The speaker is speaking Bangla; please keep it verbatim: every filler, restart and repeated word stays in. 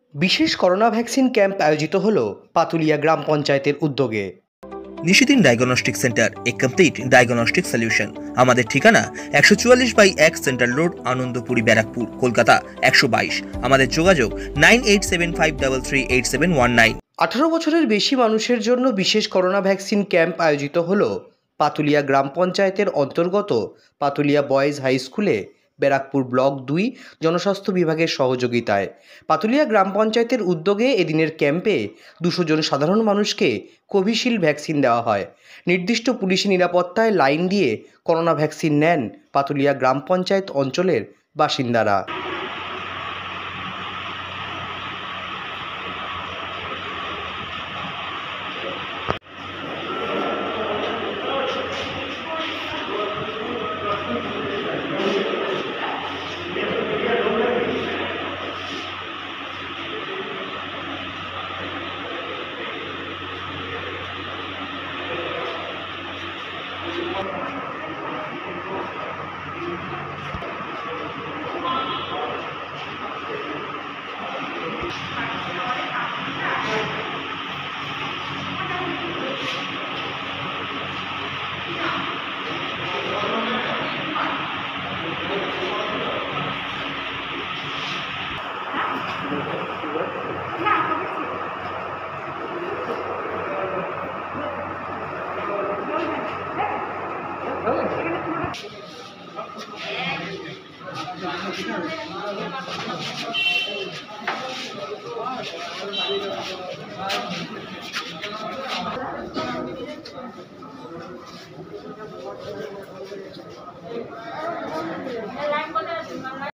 विशेष করোনা ভ্যাকসিন ক্যাম্প আয়োজিত হলো পাতুলিয়া গ্রাম পঞ্চায়েতের উদ্যোগে। Nishidin diagnostic centre, a complete diagnostic solution. আমাদের ঠিকানা একশো চুয়াল্লিশ বাই এক সেন্ট্রাল রোড, আনন্দপুরি, ব্যারাকপুর, কলকাতা একশো বাইশ। আমাদের যোগাযোগ nine eight seven five three three eight seven one nine. আঠারো বছরের বেশি মানুষের জন্য বিশেষ করোনা ভ্যাকসিন ক্যাম্প আয়োজিত হলো পাতুলিয়া গ্রাম পঞ্চায়েতের অন্তর্গত পাতুলিয়া বয়েজ হাই স্কুলে ব্যারাকপুর ব্লক দুই জনস্বাস্থ্য বিভাগের সহযোগিতায়। পাতুলিয়া গ্রাম পঞ্চায়েতের উদ্যোগে এদিনের ক্যাম্পে দুশো জন সাধারণ মানুষকে কোভিশিল্ড ভ্যাকসিন দেওয়া হয়। নির্দিষ্ট পুলিশি নিরাপত্তায় লাইন দিয়ে করোনা ভ্যাকসিন নেন পাতুলিয়া গ্রাম পঞ্চায়েত অঞ্চলের বাসিন্দারা।